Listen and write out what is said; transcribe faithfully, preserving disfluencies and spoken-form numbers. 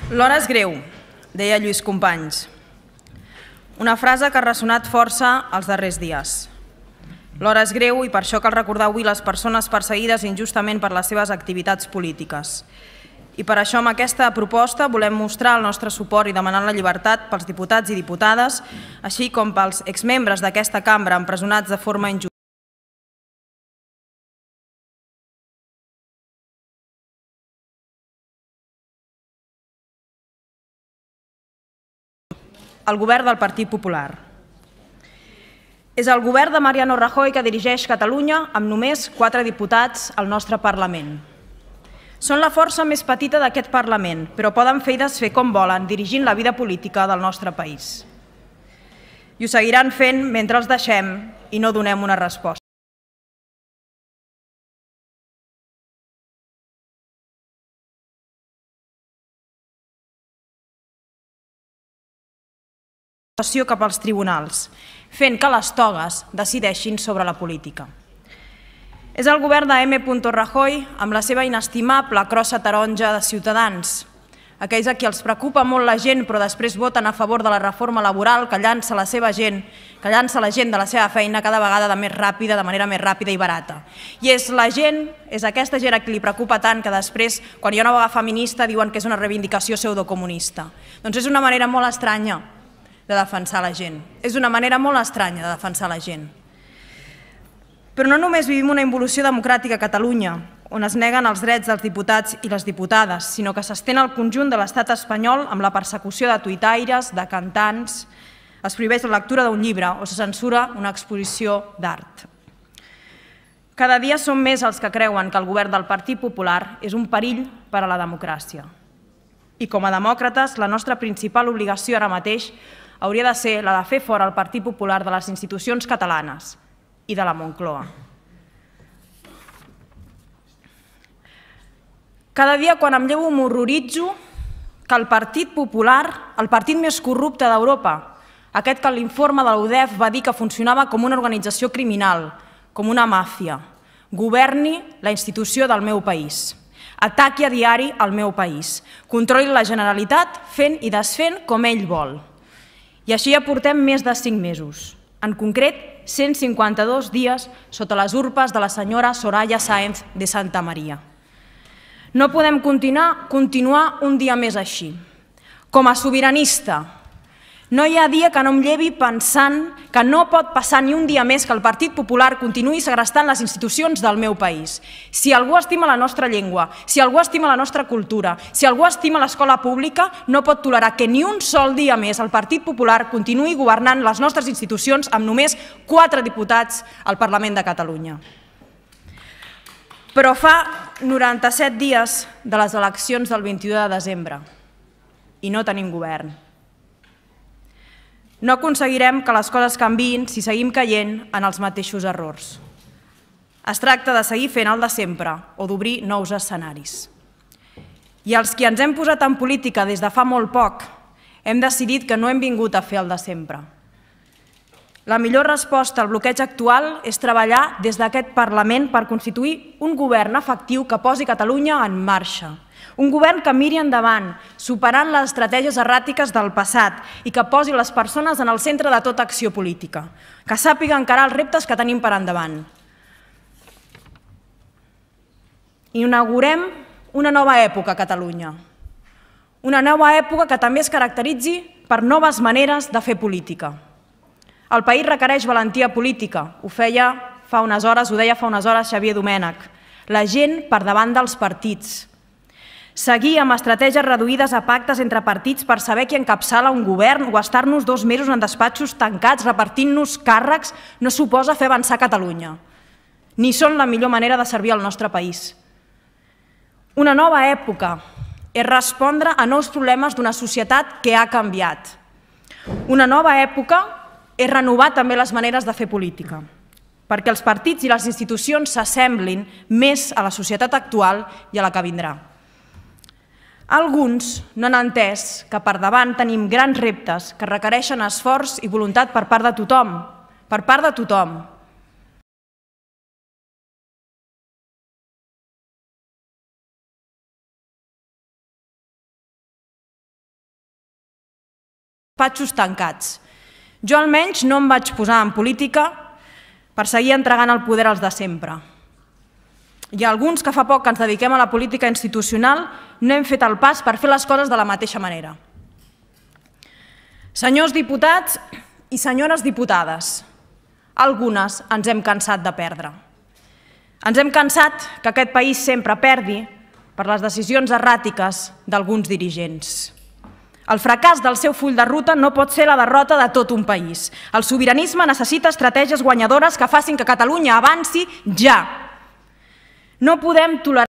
L'hora és greu, deia Lluís Companys. Una frase que ha ressonat força els darrers dies. L'hora és greu i per això cal recordar avui les persones perseguides injustament per les seves activitats polítiques. I per això amb aquesta proposta volem mostrar el nostre suport i demanar la llibertat pels diputats i diputades, així com pels exmembres d'aquesta cambra empresonats de forma injusta. El govern del Partit Popular. És el govern de Mariano Rajoy que dirigeix Catalunya amb només quatre diputats al nostre Parlament. Són la força més petita d'aquest Parlament, però poden fer i desfer com volen, dirigint la vida política del nostre país. I ho seguiran fent mentre els deixem i no donem una resposta. Cap als tribunals, fent que les togues decideixin sobre la política. És el govern de M. Rajoy amb la seva inestimable crossa taronja de Ciutadans, aquells a qui els preocupa molt la gent però després voten a favor de la reforma laboral que llança la seva gent, que llança la gent de la seva feina cada vegada de més ràpida, de manera més ràpida i barata. I és la gent, és aquesta gent a qui li preocupa tant que després, quan hi ha una vaga feminista, diuen que és una reivindicació pseudocomunista. Doncs és una manera molt estranya de defensar la gent. És una manera molt estranya de defensar la gent. Però no només vivim una involució democràtica a Catalunya, on es neguen els drets dels diputats i les diputades, sinó que s'estén al conjunt de l'estat espanyol amb la persecució de tuitaires, de cantants, es prohibeix la lectura d'un llibre o se censura una exposició d'art. Cada dia són més els que creuen que el govern del Partit Popular és un perill per a la democràcia. I com a demòcrates, la nostra principal obligació ara mateix hauria de ser la de fer fora el Partit Popular de les institucions catalanes i de la Moncloa. Cada dia quan em llevo m'horroritzo que el Partit Popular, el partit més corrupte d'Europa, aquest que l'informe de l'U D E F va dir que funcionava com una organització criminal, com una màfia, governi la institució del meu país, ataqui a diari el meu país, controli la Generalitat fent i desfent com ell vol. I així ja portem més de cinc mesos, en concret cent cinquanta-dos dies sota les urpes de la senyora Soraya Sáenz de Santamaría. No podem continuar, continuar un dia més així. Com a sobiranista, no hi ha dia que no em llevi pensant que no pot passar ni un dia més que el Partit Popular continuï segrestant les institucions del meu país. Si algú estima la nostra llengua, si algú estima la nostra cultura, si algú estima l'escola pública, no pot tolerar que ni un sol dia més el Partit Popular continuï governant les nostres institucions amb només quatre diputats al Parlament de Catalunya. Però fa noranta-set dies de les eleccions del vint-i-u de desembre i no tenim govern. No aconseguirem que les coses canviïn si seguim caient en els mateixos errors. Es tracta de seguir fent el de sempre o d'obrir nous escenaris. I els qui ens hem posat en política des de fa molt poc hem decidit que no hem vingut a fer el de sempre. La millor resposta al bloqueig actual és treballar des d'aquest Parlament per constituir un govern efectiu que posi Catalunya en marxa. Un govern que miri endavant, superant les estratègies erràtiques del passat i que posi les persones en el centre de tota acció política, que sàpiga encarar els reptes que tenim per endavant. Inaugurem una nova època a Catalunya, una nova època que també es caracteritzi per noves maneres de fer política. El país requereix valentia política, ho feia fa unes hores, ho deia fa unes hores Xavier Domènech, la gent per davant dels partits. Seguir amb estratègies reduïdes a pactes entre partits per saber qui encapçala un govern o estar-nos dos mesos en despatxos tancats repartint-nos càrrecs no suposa fer avançar Catalunya. Ni són la millor manera de servir al nostre país. Una nova època és respondre a nous problemes d'una societat que ha canviat. Una nova època és renovar també les maneres de fer política, perquè els partits i les institucions s'assemblin més a la societat actual i a la que vindrà. Alguns no han entès que per davant tenim grans reptes que requereixen esforç i voluntat per part de tothom, per part de tothom. despatxos tancats. Jo almenys no em vaig posar en política per seguir entregant el poder als de sempre. Hi ha alguns que fa poc que ens dediquem a la política institucional no hem fet el pas per fer les coses de la mateixa manera. Senyors diputats i senyores diputades, algunes ens hem cansat de perdre. Ens hem cansat que aquest país sempre perdi per les decisions erràtiques d'alguns dirigents. El fracàs del seu full de ruta no pot ser la derrota de tot un país. El sobiranisme necessita estratègies guanyadores que facin que Catalunya avanci ja. No podem tolerar